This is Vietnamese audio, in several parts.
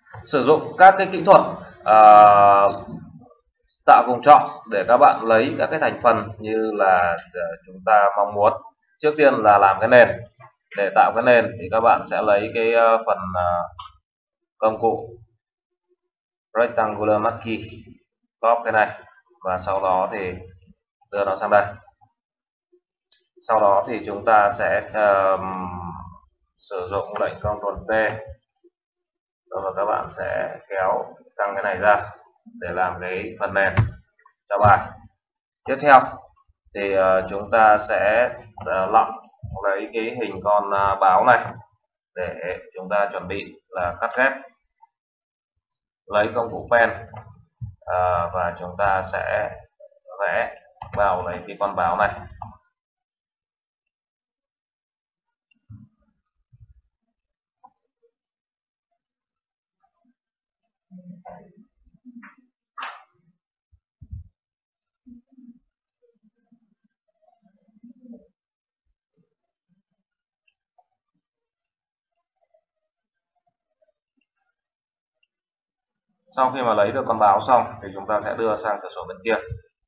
sử dụng các cái kỹ thuật à, tạo vùng chọn để các bạn lấy các cái thành phần như là chúng ta mong muốn. Trước tiên là làm cái nền. Để tạo cái nền thì các bạn sẽ lấy cái phần công cụ rectangular marquee, copy cái này và sau đó thì đưa nó sang đây. Sau đó thì chúng ta sẽ sử dụng lệnh Ctrl T và các bạn sẽ kéo căng cái này ra để làm cái phần nền cho bài. Tiếp theo thì chúng ta sẽ lọc lấy cái hình con báo này để chúng ta chuẩn bị là cắt ghép. Lấy công cụ pen và chúng ta sẽ vẽ vào lấy cái con báo này. Sau khi mà lấy được con báo xong thì chúng ta sẽ đưa sang cửa sổ bên kia.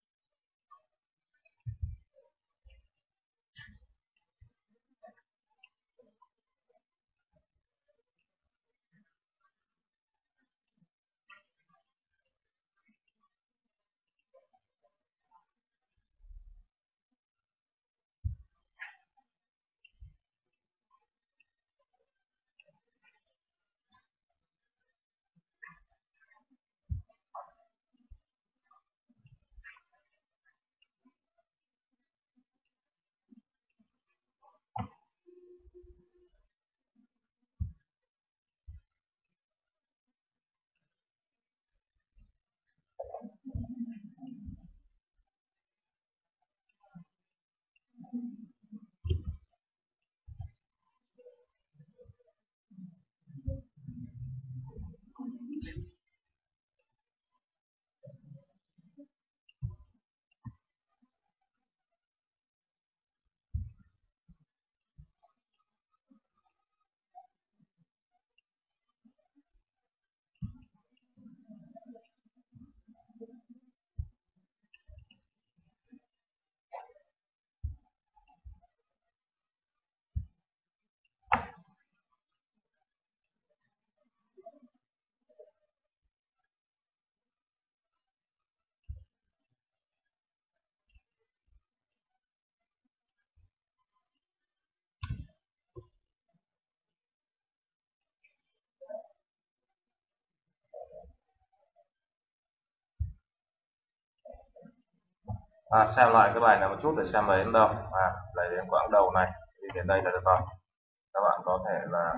Xem lại cái bài này một chút để xem lấy đến đâu. Lấy đến quãng đầu này thì đến đây là được rồi. Các bạn có thể là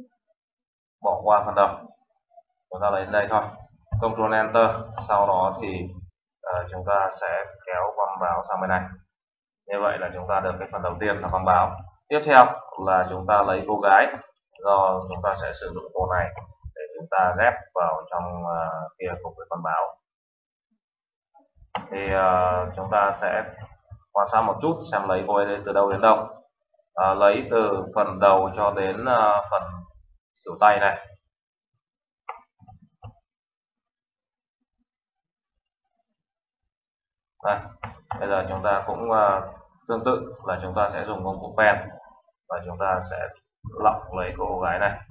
bỏ qua phần đầu, chúng ta lấy đến đây thôi. Ctrl Enter. Sau đó thì chúng ta sẽ kéo con báo sang bên này. Như vậy là chúng ta được cái phần đầu tiên là con báo. Tiếp theo là chúng ta lấy cô gái, do chúng ta sẽ sử dụng cô này để chúng ta ghép vào trong kia cùng với con báo. Thì chúng ta sẽ quan sát một chút xem lấy cô ấy từ đâu đến đâu. Lấy từ phần đầu cho đến phần khuỷu tay này. Đây, bây giờ chúng ta cũng tương tự là chúng ta sẽ dùng công cụ pen và chúng ta sẽ lọc lấy cô gái này.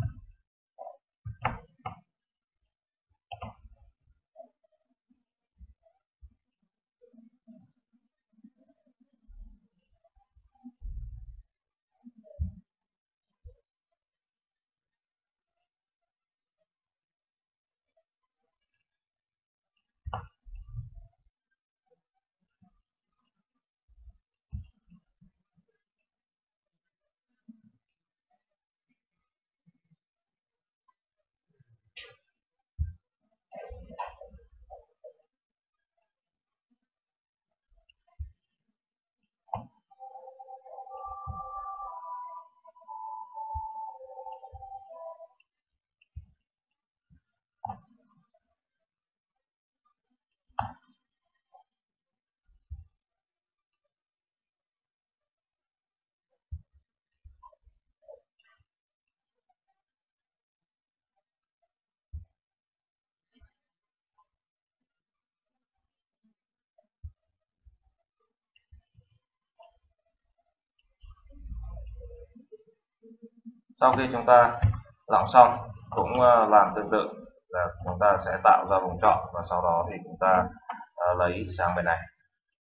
Sau khi chúng ta lọc xong cũng làm tương tự là chúng ta sẽ tạo ra vùng chọn và sau đó thì chúng ta lấy sang bên này.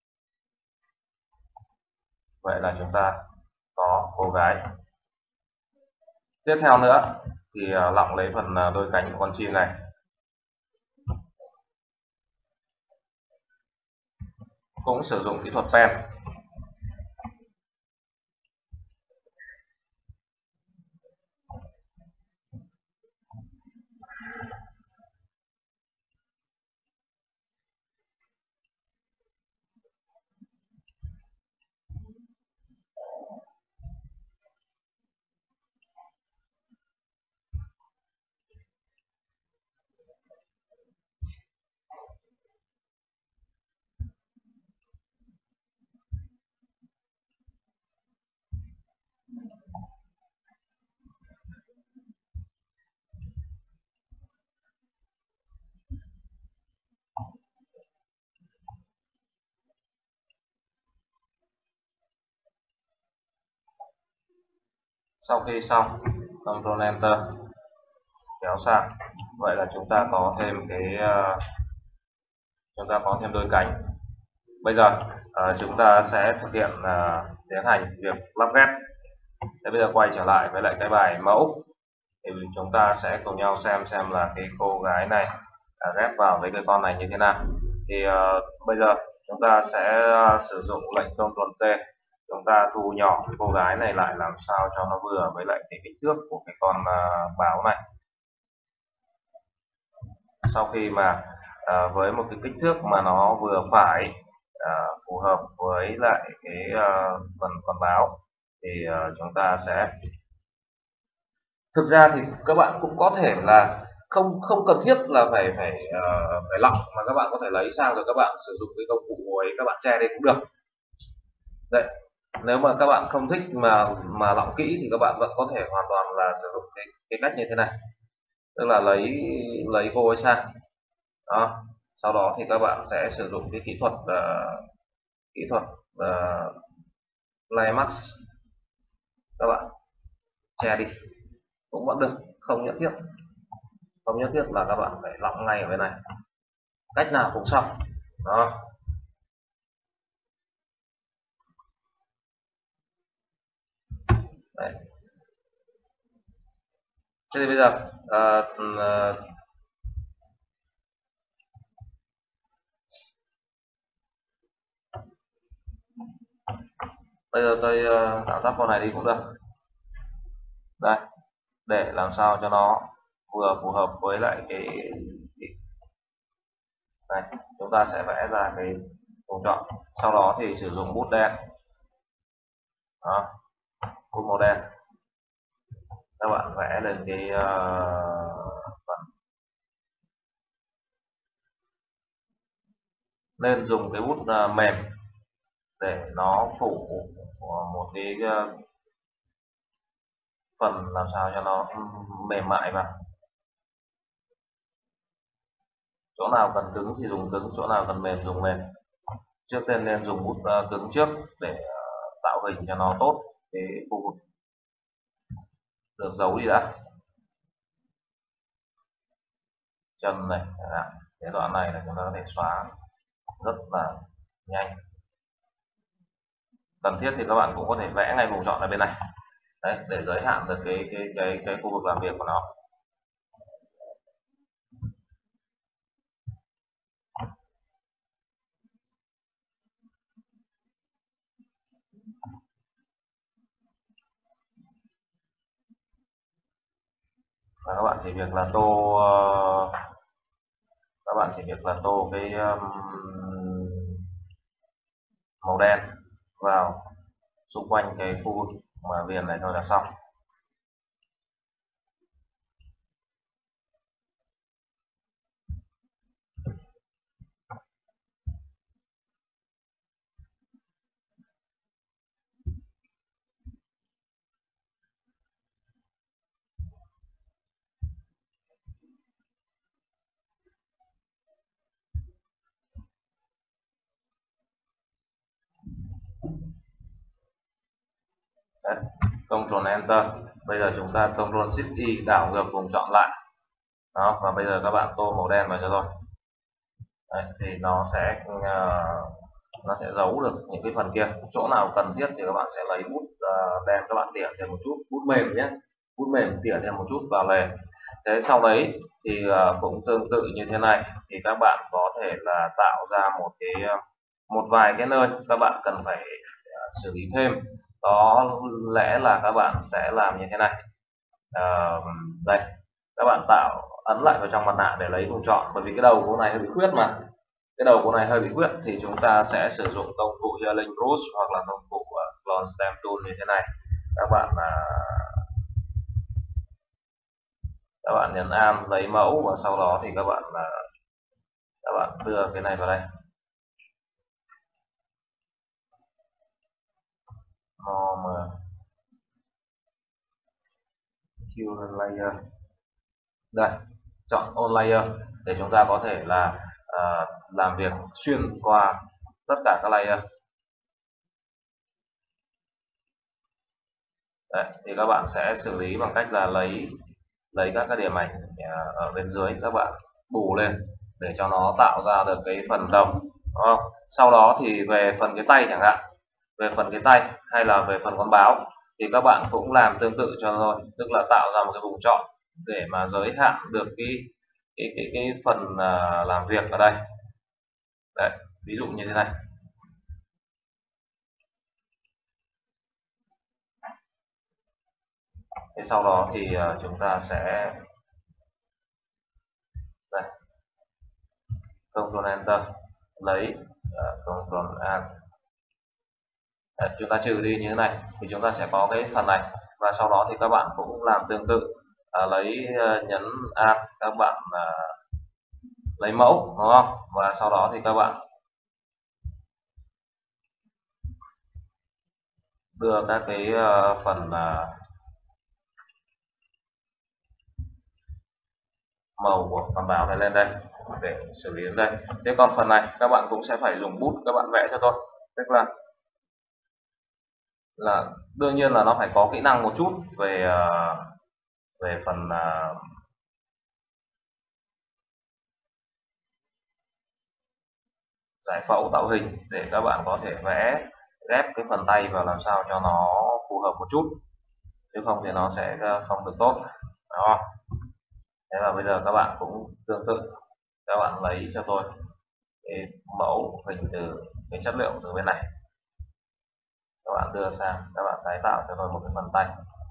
Vậy là chúng ta có cô gái. Tiếp theo nữa thì lọng lấy phần đôi cánh của con chim này. Cũng sử dụng kỹ thuật pen. Sau khi xong, Ctrl Enter kéo sang. Vậy là chúng ta có thêm đôi cánh. Bây giờ chúng ta sẽ thực hiện tiến hành việc lắp ghép. Thế bây giờ quay trở lại với lại cái bài mẫu thì chúng ta sẽ cùng nhau xem là cái cô gái này ghép vào với cái con này như thế nào. Thì bây giờ chúng ta sẽ sử dụng lệnh Ctrl T, chúng ta thu nhỏ cái cô gái này lại làm sao cho nó vừa với lại cái kích thước của cái con báo này. Sau khi mà với một cái kích thước mà nó vừa phải phù hợp với lại cái phần con báo thì chúng ta sẽ, thực ra thì các bạn cũng có thể là không cần thiết là phải lọc, mà các bạn có thể lấy sang rồi các bạn sử dụng cái công cụ ấy các bạn che đây cũng được. Đấy, nếu mà các bạn không thích mà lọc kỹ thì các bạn vẫn có thể hoàn toàn là sử dụng cái cách như thế này, tức là lấy cô ấy sang đó. Sau đó thì các bạn sẽ sử dụng cái kỹ thuật Play Max, các bạn che đi cũng vẫn được, không nhất thiết là các bạn phải lọc ngay ở bên này, cách nào cũng xong đó. Đấy. Thế thì bây giờ tôi tạo tắt con này đi cũng được. Đây, để làm sao cho nó vừa phù hợp với lại cái này, chúng ta sẽ vẽ ra cái vùng chọn, sau đó thì sử dụng bút đen đó, bút màu đen, các bạn vẽ lên cái phần, nên dùng cái bút mềm để nó phủ một cái phần làm sao cho nó mềm mại vào. Chỗ nào cần cứng thì dùng cứng, chỗ nào cần mềm dùng mềm. Trước tiên nên dùng bút cứng trước để tạo hình cho nó tốt cái khu vực được giấu đi đã. Chân này, cái đoạn này là chúng ta có thể xóa rất là nhanh. Cần thiết thì các bạn cũng có thể vẽ ngay vùng chọn ở bên này. Đấy, để giới hạn được cái khu vực làm việc của nó. Và các bạn chỉ việc là tô cái màu đen vào xung quanh cái khu vực mà viền này thôi là xong. Đấy, Ctrl Enter Bây giờ chúng ta Ctrl Shift Y đảo ngược vùng chọn lại. Đó, và bây giờ các bạn tô màu đen vào cho tôi. Đấy, thì nó sẽ giấu được những cái phần kia. Chỗ nào cần thiết thì các bạn sẽ lấy bút đen, các bạn tỉa thêm một chút, bút mềm nhé, bút mềm tỉa thêm một chút vào lề. Thế sau đấy thì cũng tương tự như thế này, thì các bạn có thể là tạo ra một vài cái nơi các bạn cần phải xử lý thêm. Đó lẽ là các bạn sẽ làm như thế này. Đây, các bạn ấn lại vào trong mặt nạ để lấy vùng chọn, bởi vì cái đầu của này hơi bị khuyết mà. Cái đầu của này hơi bị khuyết thì chúng ta sẽ sử dụng công cụ Healing Brush hoặc là công cụ Clone Stem Tool như thế này. Các bạn nhấn Alt lấy mẫu, và sau đó thì các bạn đưa cái này vào đây. Norm Q Layer. Đây, chọn On Layer để chúng ta có thể là làm việc xuyên qua tất cả các layer. Đấy, thì các bạn sẽ xử lý bằng cách là lấy các cái điểm ảnh ở bên dưới, các bạn bù lên để cho nó tạo ra được cái phần đồng, đúng không? Sau đó thì về phần cái tay chẳng hạn, về phần cái tay hay là về phần con báo thì các bạn cũng làm tương tự cho tôi, tức là tạo ra một cái vùng chọn để mà giới hạn được cái phần làm việc ở đây. Đấy, ví dụ như thế này. Thế sau đó thì chúng ta sẽ đây, Ctrl Enter, lấy Ctrl Alt. Đấy, chúng ta trừ đi như thế này thì chúng ta sẽ có cái phần này, và sau đó thì các bạn cũng làm tương tự, nhấn Alt, các bạn lấy mẫu, đúng không? Và sau đó thì các bạn đưa các cái phần màu của con báo này lên đây để xử lý đến đây. Thế còn phần này các bạn cũng sẽ phải dùng bút, các bạn vẽ cho tôi, tức là đương nhiên là nó phải có kỹ năng một chút về phần giải phẫu tạo hình, để các bạn có thể ghép cái phần tay vào làm sao cho nó phù hợp một chút, chứ không thì nó sẽ không được tốt. Đó, thế là bây giờ các bạn cũng tương tự, các bạn lấy cho tôi cái mẫu hình từ cái chất liệu từ bên này, các bạn đưa sang, các bạn tái tạo cho tôi một cái phần tay.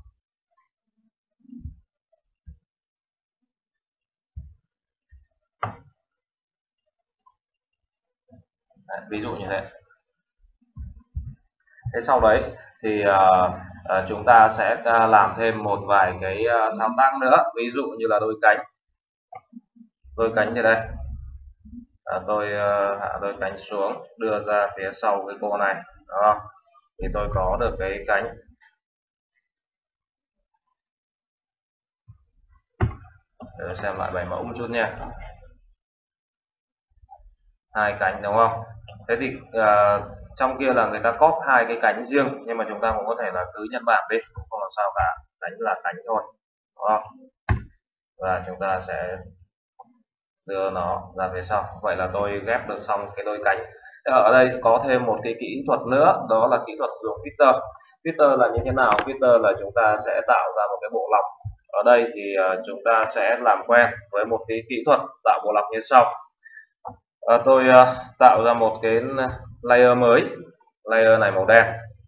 Đấy, ví dụ như thế. Thế sau đấy thì chúng ta sẽ làm thêm một vài cái thao tác nữa, ví dụ như là đôi cánh. Đôi cánh như đây, tôi hạ đôi cánh xuống, đưa ra phía sau cái cô này, đó, thì tôi có được cái cánh. Để xem lại bài mẫu một chút nha. Hai cánh đúng không? Thế thì trong kia là người ta cóp hai cái cánh riêng, nhưng mà chúng ta cũng có thể là cứ nhân bản đi, cũng không làm sao cả, cánh là cánh thôi, đúng không? Và chúng ta sẽ đưa nó ra phía sau. Vậy là tôi ghép được xong cái đôi cánh. Ở đây có thêm một cái kỹ thuật nữa, đó là kỹ thuật dùng filter. Filter là như thế nào? Filter là chúng ta sẽ tạo ra một cái bộ lọc. Ở đây thì chúng ta sẽ làm quen với một cái kỹ thuật tạo bộ lọc như sau. Tôi tạo ra một cái layer mới, layer này màu đen,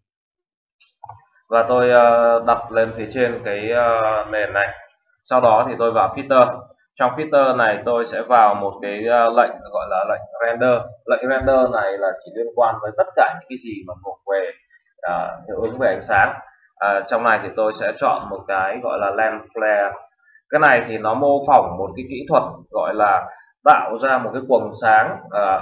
và tôi đặt lên phía trên cái nền này. Sau đó thì tôi vào filter. Trong filter này tôi sẽ vào một cái lệnh gọi là lệnh render. Lệnh render này là chỉ liên quan với tất cả những cái gì mà thuộc về hiệu ứng về ánh sáng. Trong này thì tôi sẽ chọn một cái gọi là lens flare. Cái này thì nó mô phỏng một cái kỹ thuật gọi là tạo ra một cái quầng sáng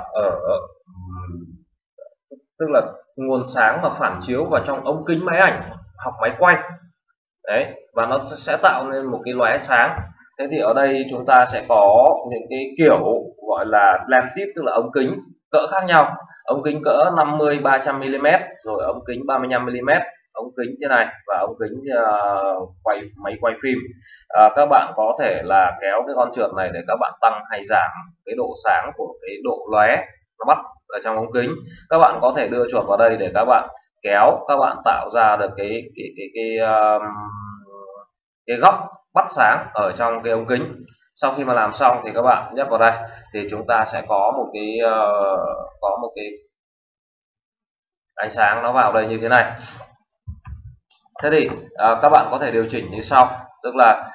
tức là nguồn sáng mà phản chiếu vào trong ống kính máy ảnh hoặc máy quay đấy, và nó sẽ tạo nên một cái lóe sáng. Thế thì ở đây chúng ta sẽ có những cái kiểu gọi là lens tip, tức là ống kính cỡ khác nhau. Ống kính cỡ 50 300 mm, rồi ống kính 35 mm, ống kính thế này và ống kính máy quay phim. Các bạn có thể là kéo cái con trượt này để các bạn tăng hay giảm cái độ sáng của cái độ lóe nó bắt ở trong ống kính. Các bạn có thể đưa chuột vào đây để các bạn kéo, các bạn tạo ra được cái góc bắt sáng ở trong cái ống kính. Sau khi mà làm xong thì các bạn nhấp vào đây thì chúng ta sẽ có một cái ánh sáng nó vào đây như thế này. Thế thì các bạn có thể điều chỉnh như sau, tức là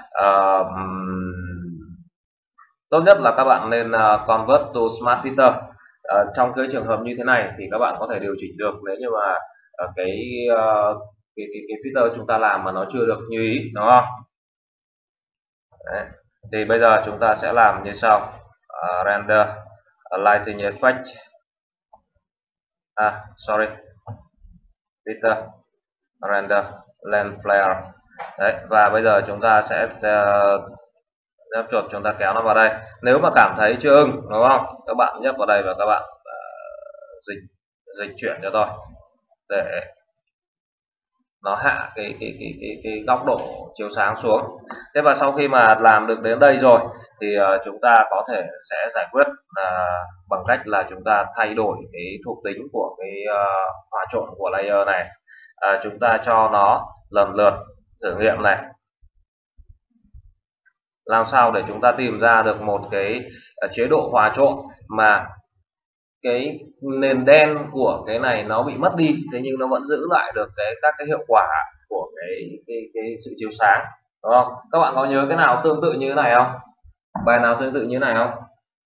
tốt nhất là các bạn nên convert to smart filter. Trong cái trường hợp như thế này thì các bạn có thể điều chỉnh được nếu như mà cái filter chúng ta làm mà nó chưa được như ý, đúng không? Đấy. Thì bây giờ chúng ta sẽ làm như sau. Render lighting effect, sorry, filter, render lens flare. Đấy, và bây giờ chúng ta sẽ nhấp chuột, chúng ta kéo nó vào đây. Nếu mà cảm thấy chưa ưng, đúng không, các bạn nhấp vào đây và các bạn dịch chuyển cho tôi để nó hạ cái góc độ chiếu sáng xuống. Thế và sau khi mà làm được đến đây rồi thì chúng ta có thể sẽ giải quyết bằng cách là chúng ta thay đổi cái thuộc tính của cái hòa trộn của layer này. Chúng ta cho nó lần lượt thử nghiệm này, làm sao để chúng ta tìm ra được một cái chế độ hòa trộn mà cái nền đen của cái này nó bị mất đi, thế nhưng nó vẫn giữ lại được các cái hiệu quả của cái sự chiếu sáng, đúng không? Các bạn có nhớ cái nào tương tự như thế này không? Bài nào tương tự như thế này không?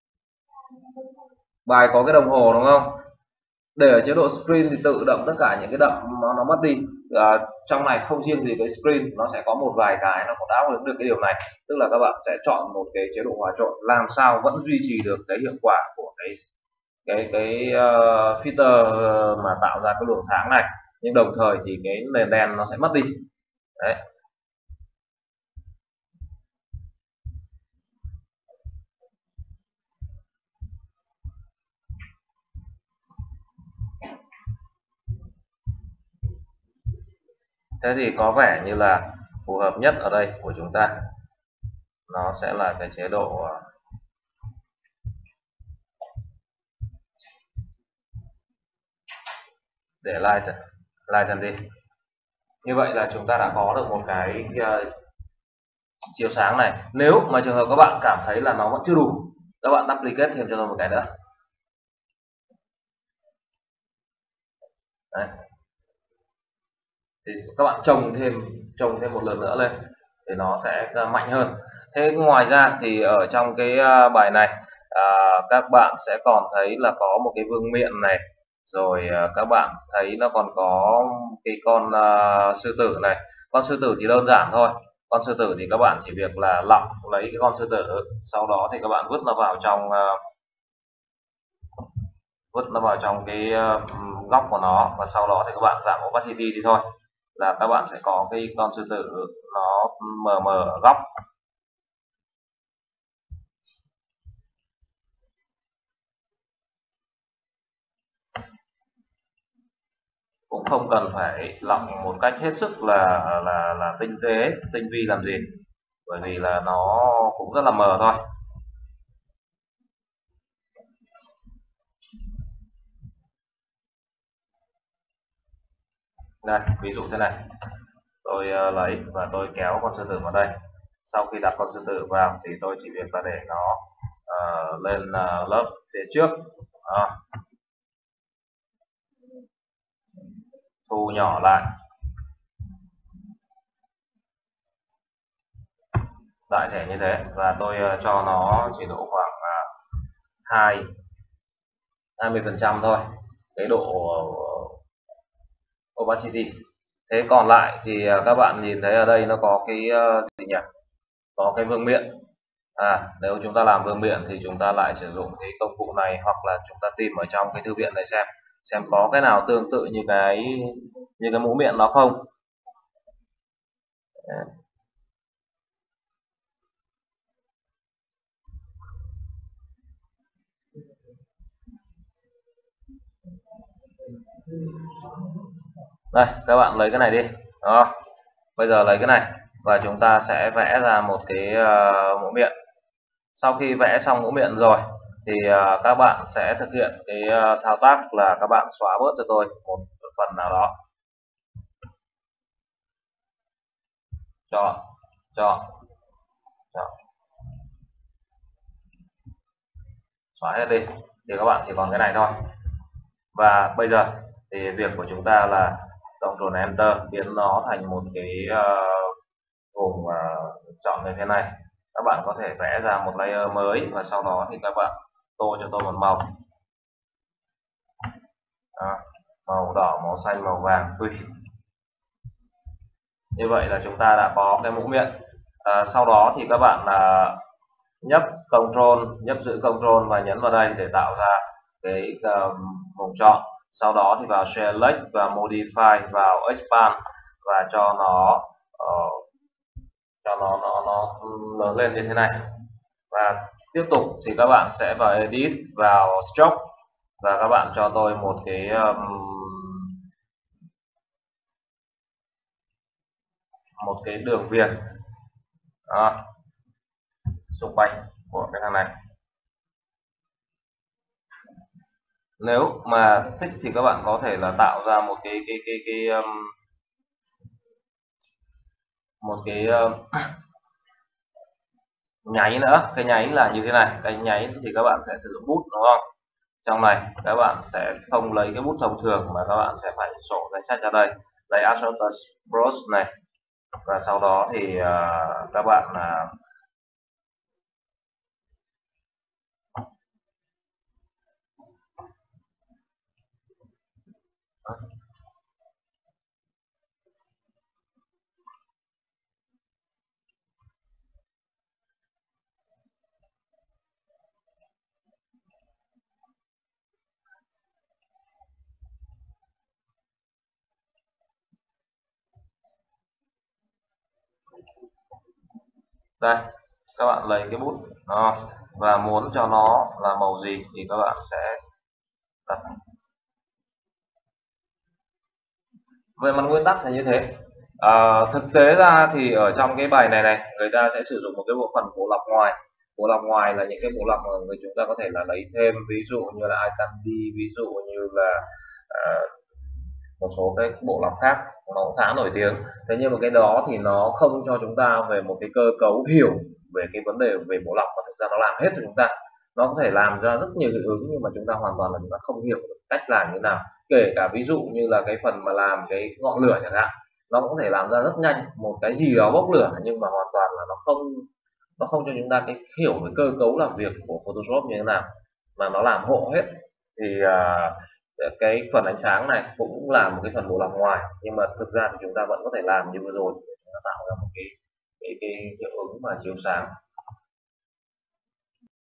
Bài có cái đồng hồ, đúng không? Để ở chế độ screen thì tự động tất cả những cái đậm nó mất đi. Trong này không riêng gì cái screen, nó sẽ có một vài cái nó có đáp ứng được cái điều này, tức là các bạn sẽ chọn một cái chế độ hòa trộn làm sao vẫn duy trì được cái hiệu quả của cái filter mà tạo ra cái luồng sáng này, nhưng đồng thời thì cái nền đen nó sẽ mất đi. Đấy. Thế thì có vẻ như là phù hợp nhất ở đây của chúng ta nó sẽ là cái chế độ để lighten đi. Như vậy là chúng ta đã có được một cái chiếu sáng này. Nếu mà trường hợp các bạn cảm thấy là nó vẫn chưa đủ, các bạn duplicate thêm cho tôi một cái nữa. Đấy. Thì các bạn trồng thêm một lần nữa lên thì nó sẽ mạnh hơn. Thế ngoài ra thì ở trong cái bài này các bạn sẽ còn thấy là có một cái vương miện này, rồi các bạn thấy nó còn có cái con sư tử này. Con sư tử thì đơn giản thôi. Con sư tử thì các bạn chỉ việc là lọc lấy cái con sư tử, sau đó thì các bạn vứt nó vào trong cái góc của nó, và sau đó thì các bạn giảm opacity đi thôi, là các bạn sẽ có cái con sư tử nó mờ mờ ở góc. Cũng không cần phải lọc một cách hết sức là tinh tế, tinh vi làm gì, bởi vì là nó cũng rất là mờ thôi. Đây, ví dụ thế này, tôi lấy và tôi kéo con sư tử vào đây. Sau khi đặt con sư tử vào thì tôi chỉ việc là để nó lên lớp phía trước. Đó. Thu nhỏ lại, đại thể như thế, và tôi cho nó chỉ độ khoảng 20% thôi cái độ opacity. Thế còn lại thì các bạn nhìn thấy ở đây nó có cái gì nhỉ, có cái vương miện. Nếu chúng ta làm vương miện thì chúng ta lại sử dụng cái công cụ này, hoặc là chúng ta tìm ở trong cái thư viện này xem có cái nào tương tự như cái mũ miệng nó không. Đây, các bạn lấy cái này đi. Đó, bây giờ lấy cái này và chúng ta sẽ vẽ ra một cái mũ miệng. Sau khi vẽ xong mũ miệng rồi thì các bạn sẽ thực hiện cái thao tác là các bạn xóa bớt cho tôi một phần nào đó. Chọn, chọn, chọn, xóa hết đi thì các bạn chỉ còn cái này thôi. Và bây giờ thì việc của chúng ta là Ctrl Enter biến nó thành một cái vùng chọn như thế này. Các bạn có thể vẽ ra một layer mới và sau đó thì các bạn tô cho tôi một màu. Đó, màu đỏ, màu xanh, màu vàng tùy. Như vậy là chúng ta đã có cái mũ miệng. Sau đó thì các bạn nhấp giữ Ctrl và nhấn vào đây để tạo ra cái vùng chọn. Sau đó thì vào Select và Modify, vào Expand và cho nó lớn lên như thế này. Và tiếp tục thì các bạn sẽ vào Edit, vào Stroke và các bạn cho tôi một cái đường viền xung quanh của cái thằng này. Nếu mà thích thì các bạn có thể là tạo ra một cái nháy nữa. Cái nháy là như thế này. Cái nháy thì các bạn sẽ sử dụng bút, đúng không? Trong này các bạn sẽ không lấy cái bút thông thường mà các bạn sẽ phải sổ danh sách ra đây, lấy Acrotus Brush này và sau đó thì các bạn đây, các bạn lấy cái bút đó, và muốn cho nó là màu gì thì các bạn sẽ đặt. Về mặt nguyên tắc là như thế. Thực tế ra thì ở trong cái bài này người ta sẽ sử dụng một cái bộ phận bộ lọc ngoài. Bộ lọc ngoài là những cái bộ lọc mà người chúng ta có thể là lấy thêm, ví dụ như là iCandy, ví dụ như là một số cái bộ lọc khác nó cũng khá nổi tiếng. Thế nhưng mà cái đó thì nó không cho chúng ta về một cái cơ cấu hiểu về cái vấn đề về bộ lọc, và thực ra nó làm hết cho chúng ta. Nó có thể làm ra rất nhiều hiệu ứng nhưng mà chúng ta hoàn toàn là chúng ta không hiểu được cách làm như nào. Kể cả ví dụ như là cái phần mà làm cái ngọn lửa chẳng hạn, nó cũng có thể làm ra rất nhanh một cái gì đó bốc lửa, nhưng mà hoàn toàn là nó không cho chúng ta cái hiểu về cơ cấu làm việc của Photoshop như thế nào, mà nó làm hộ hết. Thì cái phần ánh sáng này cũng là một cái phần bộ lọc ngoài, nhưng mà thực ra thì chúng ta vẫn có thể làm như vừa rồi để chúng ta tạo ra một cái hiệu ứng mà chiếu sáng.